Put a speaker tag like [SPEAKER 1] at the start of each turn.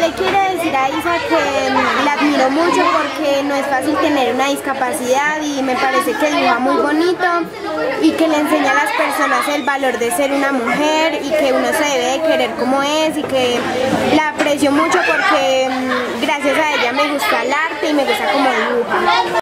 [SPEAKER 1] le quiero decir a Isa que la admiro mucho porque no es fácil tener una discapacidad y me parece que dibuja muy bonito y que le enseña a las personas el valor de ser una mujer y que uno se debe de querer como es y que la aprecio mucho porque gracias a ella me gusta el arte y me gusta cómo dibuja.